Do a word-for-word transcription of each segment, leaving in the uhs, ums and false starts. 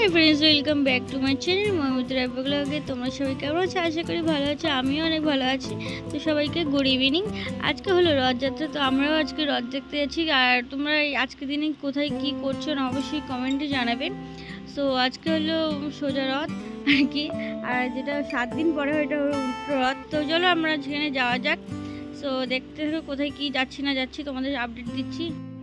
Hi friends, welcome back to my channel Mamita ब्लगे। तुम्हारा सबाई केमन आछो? आशा करी भालो आछो, आमिও অনেক ভালো আছি। তো সবাইকে গুড ইভিনিং। আজকে হলো রথযাত্রা, তো আমরাও আজকে রথ দেখতে যাচ্ছি। আর তোমরা আজকে দিনে কোথায় কি করছো না অবশ্যই কমেন্টে জানাবে। সো আজকে হলো সোজা রথ আর কি, আর যেটা সাত দিন পরে ওইটা হলো উল্টো রথ। তো চলো আমরা সেখানে যাওয়া যাক। সো দেখতে থাকো কোথায় কি যাচ্ছি না যাচ্ছি, তোমাদের আপডেট দিচ্ছি।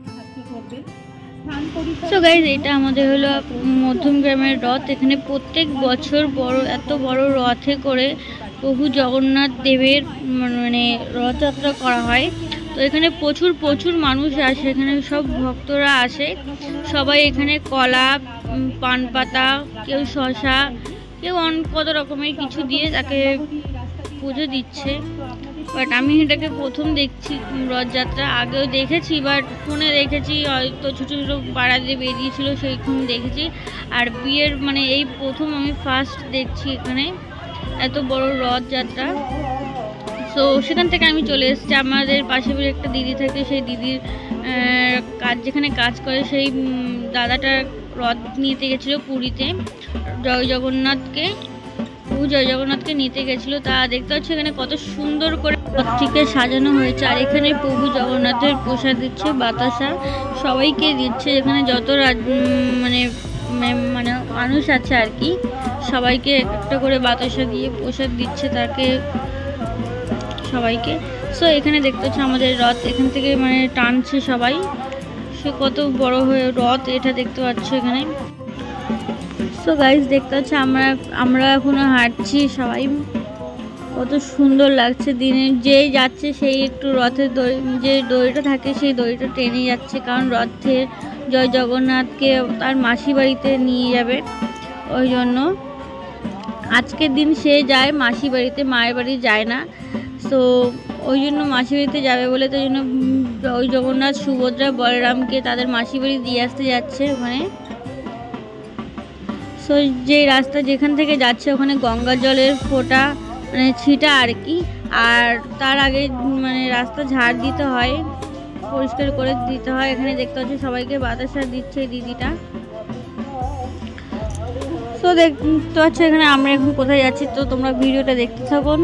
সো গাইজ, এটা আমাদের হলো মধ্যম গ্রামের রথ। এখানে প্রত্যেক বছর বড় এত বড় রথে করে প্রভু জগন্নাথ দেবের মানে রথযাত্রা করা হয়। তো এখানে প্রচুর প্রচুর মানুষ আসে, এখানে সব ভক্তরা আসে। সবাই এখানে কলা, পান পাতা, কেউ শশা, কেউ অন কত রকমের কিছু দিয়ে তাকে পুজো দিচ্ছে। বাট আমি এটাকে প্রথম দেখছি রথযাত্রা, আগেও দেখেছি বাট ফোনে দেখেছি, হয়তো ছোটো ছোটো পাড়া দিয়ে বেরিয়েছিল সেইখানে দেখেছি। আর বিয়ের মানে এই প্রথম আমি ফার্স্ট দেখছি এখানে এত বড় রথযাত্রা। সো সেখান থেকে আমি চলে এসেছি। আমাদের পাশে বাড়ি একটা দিদি থাকে, সেই দিদির কাজ যেখানে কাজ করে সেই দাদাটা রথ নিতে গেছিলো পুরীতে, জয় জগন্নাথকে প্রভু জয় জগন্নাথকে নিতে গেছিলো। তা দেখতে হচ্ছে এখানে কত সুন্দর করে রথটিকে সাজানো হয়েছে। আর এখানে প্রভু জগন্নাথের প্রসাদ দিচ্ছে, বাতাসা সবাইকে দিচ্ছে। এখানে যত মানে মানে মানুষ আছে আর কি, সবাইকে একটা করে বাতাসা দিয়ে প্রসাদ দিচ্ছে তাকে সবাইকে। সো এখানে দেখতে হচ্ছে আমাদের রথ এখান থেকে মানে টানছে সবাই। সে কত বড় হয়ে রথ এটা দেখতে পাচ্ছ এখানে। সো গাইজ দেখতে হচ্ছে আমরা আমরা এখনো হাঁটছি সবাই, কত সুন্দর লাগছে। দিনে যেই যাচ্ছে সেই একটু রথের দড়ি যে দড়িটা থাকে সেই দড়িটা টেনে যাচ্ছে, কারণ রথে জয় জগন্নাথকে তার মাসি বাড়িতে নিয়ে যাবে। ওই জন্য আজকের দিন সে যায় মাসি বাড়িতে, মায়ের বাড়ি যায় না। সো ওই জন্য মাসি বাড়িতে যাবে বলে তো জন্য ওই জগন্নাথ সুভদ্রা বলরামকে তাদের মাসি বাড়ি দিয়ে আসতে যাচ্ছে ওখানে। সো যে রাস্তা যেখান থেকে যাচ্ছে ওখানে গঙ্গা জলের ফোঁটা মানে ছিটা আর কি। আর তার আগে মানে রাস্তা ঝাড় দিতে হয়, পরিষ্কার করে দিতে হয়। এখানে দেখতে পাচ্ছি সবাইকে বাতাসা দিচ্ছে এই দিদিটা। তো দেখতে পাচ্ছ এখানে আমরা এখন কোথায় যাচ্ছি, তো তোমরা ভিডিওটা দেখতে থাকুন।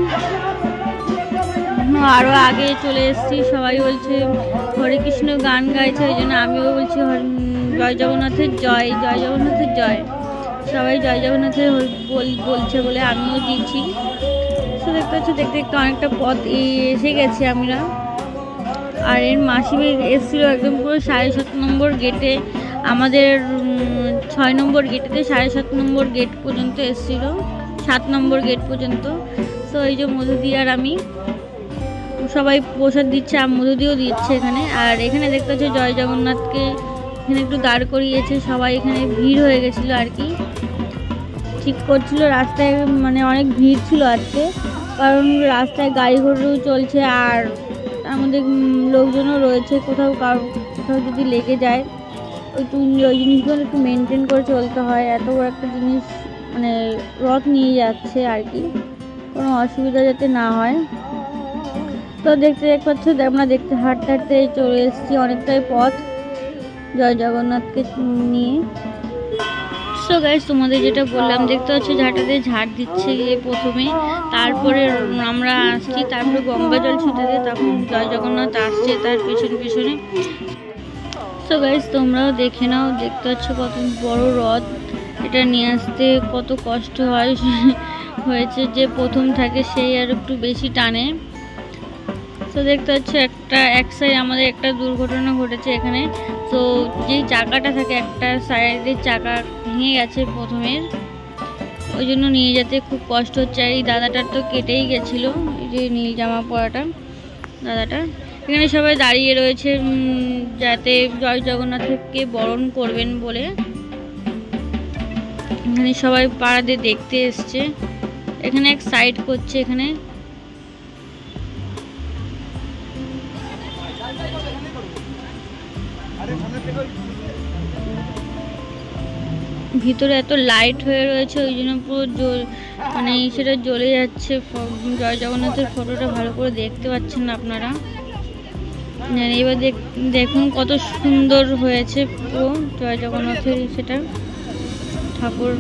আরও আগে চলে এসেছি, সবাই বলছে হরে কৃষ্ণ গান গাইছে, ওই জন্য আমিও বলছি জয় জগন্নাথের জয়, জয় জগন্নাথের জয়। সবাই জয় জগন্নাথের বলছে বলে আমিও দিচ্ছি। তো দেখতে পাচ্ছি দেখতে দেখতে অনেকটা পথ এসে গেছি আমরা। আর এর মাসি এসেছিলো একদম পুরো সাড়ে সাত নম্বর গেটে, আমাদের ছয় নম্বর গেটেতে সাড়ে সাত নম্বর গেট পর্যন্ত এসেছিলো, সাত নম্বর গেট পর্যন্ত। তো এই যে মধু দিয়ে আর আমি সবাই প্রসাদ দিচ্ছে, আর মধু দিয়েও দিচ্ছে এখানে। আর এখানে দেখতে হচ্ছে জয় জগন্নাথকে এখানে একটু দাঁড় করিয়েছে, সবাই এখানে ভিড় হয়ে গেছিলো আর কি, ঠিক করছিল রাস্তায়। মানে অনেক ভিড় ছিল আজকে, কারণ রাস্তায় গাড়ি ঘোড়াও চলছে আর তার মধ্যে লোকজনও রয়েছে। কোথাও কারো কোথাও যদি লেগে যায় একটু ওই জিনিসগুলো একটু মেনটেন করে চলতে হয়। এত বড় একটা জিনিস মানে রথ নিয়ে যাচ্ছে আর কি, কোনো অসুবিধা যাতে না হয়। তো দেখতে দেখতে পাচ্ছ আমরা দেখতে হাঁটতে হাঁটতে চলে এসেছি অনেকটাই পথ জয় জগন্নাথকে নিয়ে। সো গাইস, তোমাদের যেটা বললাম দেখতে হচ্ছে ঝাঁটাতে ঝাড় দিচ্ছে গিয়ে প্রথমে, তারপরে আমরা আসছি, তারপরে গঙ্গা জল ছুটে দিয়ে তখন জয় জগন্নাথ আসছে তার পেছনে পেছনে। সো গাইস, তোমরাও দেখে নাও, দেখতে হচ্ছে কত বড় রথ, এটা নিয়ে আসতে কত কষ্ট হয়। হয়েছে যে প্রথম থাকে সেই আর একটু বেশি টানে। তো দেখতে হচ্ছে একটা এক সাইড আমাদের একটা দুর্ঘটনা ঘটেছে এখানে। তো যেই চাকাটা থাকে একটা সাইডের চাকা ভেঙে গেছে প্রথমের, ওই জন্য নিয়ে যেতে খুব কষ্ট হচ্ছে। আর এই দাদাটার তো কেটেই গেছিলো, এই যে নীল জামা পরাটা দাদাটা। এখানে সবাই দাঁড়িয়ে রয়েছে যাতে জয় জগন্নাথকে বরণ করবেন বলে। এখানে সবাই পাড়াতে দেখতে এসছে, এখানে এক সাইড করছে এখানে। ভিতরে এত লাইট হয়ে রয়েছে ওই জন্য পুরো মানে সেটা জ্বলে যাচ্ছে। জয় জগন্নাথের ফটোটা ভালো করে দেখতে পাচ্ছেন না আপনারা। এবার দেখুন কত সুন্দর হয়েছে পুরো জয় জগন্নাথের সেটা। ঠাকুর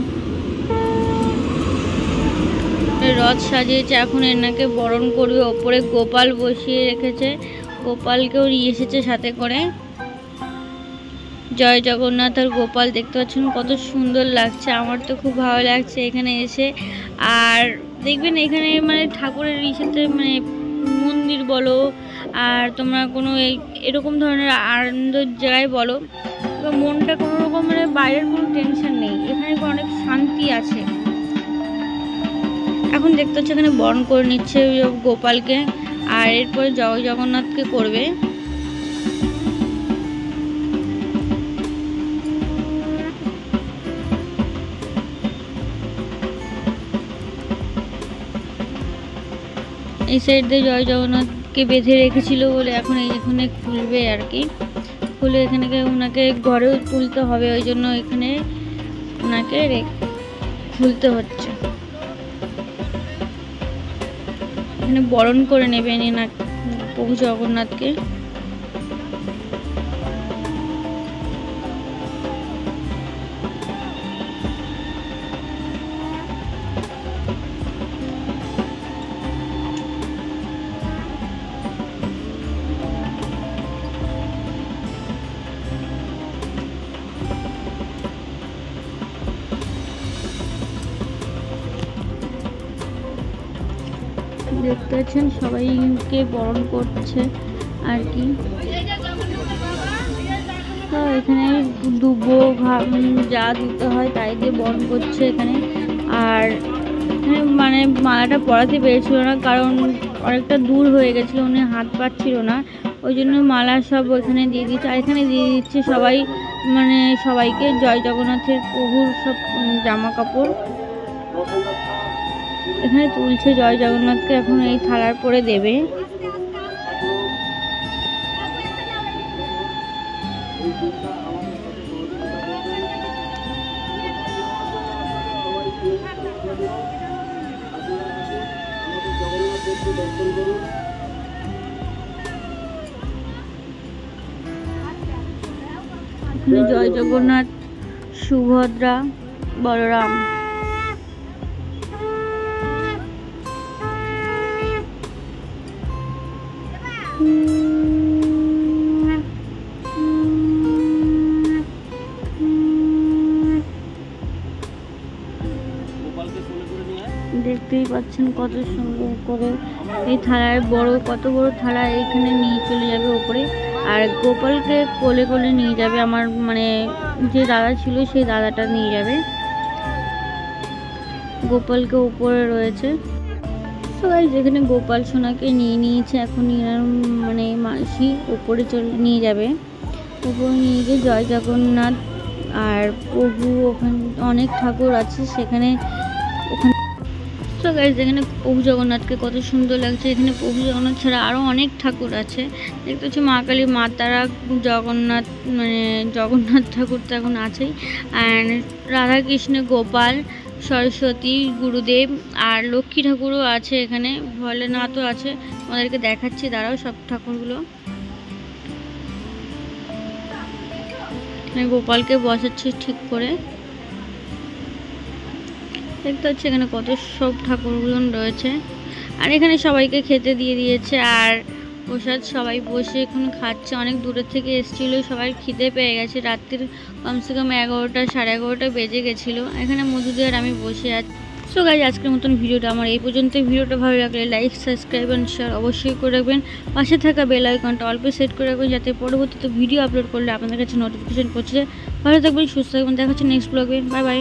রথ সাজিয়েছে, এখন এনাকে বরণ করবে। ওপরে গোপাল বসিয়ে রেখেছে, গোপালকেও নিয়ে এসেছে সাথে করে। জয় জগন্নাথ আর গোপাল দেখতে পাচ্ছেন কত সুন্দর লাগছে, আমার তো খুব ভালো লাগছে এখানে এসে। আর দেখবেন এখানে মানে ঠাকুরের ইসেতে মানে মন্দির বলো আর তোমরা কোনো এরকম ধরনের আনন্দের জায়গায় বলো, মনটা কোনো রকম মানে বাইরের কোনো টেনশন নেই, এখানে অনেক শান্তি আছে। এখন দেখতে হচ্ছে এখানে বরণ করে নিচ্ছে গোপালকে, আর এরপরে জয় জগন্নাথকে করবে। এই সাইড দিয়ে জয় জগন্নাথকে বেঁধে রেখেছিল বলে এখন এখানে খুলবে আর কি, খুলে এখানে ওনাকে ঘরেও তুলতে হবে, ওই জন্য এখানে ওনাকে খুলতে হচ্ছে। এখানে বরণ করে নেবেন না প্রভু জগন্নাথকে। দেখতে পাচ্ছেন সবাইকে বরণ করছে আর কি। তো এখানে দুব্বো যা দিতে হয় তাই দিয়ে বরণ করছে এখানে। আর এখানে মানে মালাটা পরাতে পেরেছিল না, কারণ অনেকটা দূর হয়ে গেছিলো, উনি হাত পাচ্ছিল না, ওই জন্য মালা সব ওইখানে দিয়ে দিচ্ছে। আর এখানে দিয়ে দিচ্ছে সবাই মানে সবাইকে জয় জগন্নাথের প্রভুর সব জামা কাপড় এখানে তুলছে জয় জগন্নাথকে, এখন এই থালার পরে দেবে। এখানে জয় জগন্নাথ, সুভদ্রা, বলরাম। দেখতেই পাচ্ছেন কত সুন্দর করে এই থালার বড় কত বড় থালা এখানে নিয়ে চলে যাবে উপরে, আর গোপালকে কোলে কোলে নিয়ে যাবে। আমার মানে যে দাদা ছিল সেই দাদাটা নিয়ে যাবে, গোপালকে উপরে রয়েছে। সবাই যেখানে গোপাল সোনাকে নিয়ে নিয়েছে, এখন মানে মাসি উপরে চলে নিয়ে যাবে। উপরে নিয়ে গিয়ে জয় জগন্নাথ আর প্রভু ওখানে অনেক ঠাকুর আছে সেখানে ওখানে। তো গাইস যেখানে প্রভু জগন্নাথকে কত সুন্দর লাগছে, এখানে প্রভু জগন্নাথ ছাড়া আরও অনেক ঠাকুর আছে দেখতে হচ্ছে, মা কালী, মা তারা, জগন্নাথ মানে জগন্নাথ ঠাকুর তো এখন আছেই, অ্যান্ড রাধাকৃষ্ণ, গোপাল, সরস্বতী, গুরুদেব আর লক্ষ্মী ঠাকুরও আছে এখানে, ভোলেনাথও আছে। আমাদেরকে দেখাচ্ছি দাঁড়াও সব ঠাকুরগুলো। এখানে গোপালকে বসাচ্ছে ঠিক করে, দেখতে হচ্ছে এখানে কত সব ঠাকুরগুলো রয়েছে। আর এখানে সবাইকে খেতে দিয়ে দিয়েছে, আর প্রসাদ সবাই বসে এখন খাচ্ছে। অনেক দূরের থেকে এসেছিলো, সবাই খিদে পেয়ে গেছে, রাত্রির কমসে কম এগারোটা সাড়ে এগারোটা বেজে গেছিলো। এখানে মধুদি আর আমি বসে আছি। সো গাইজ আজকের মতন ভিডিওটা আমার এই পর্যন্ত। ভিডিওটা ভালো লাগলে লাইক, সাবস্ক্রাইব অ্যান্ড শেয়ার অবশ্যই করে রাখবেন। পাশে থাকা বেল আইকনটা অল্প সেট করে রাখবেন, যাতে পরবর্তীতে ভিডিও আপলোড করলে আপনাদের কাছে নোটিফিকেশন পৌঁছে যায়। ভালো থাকবেন, সুস্থ থাকবেন, দেখা হচ্ছে নেক্সট ব্লগে। Bye by.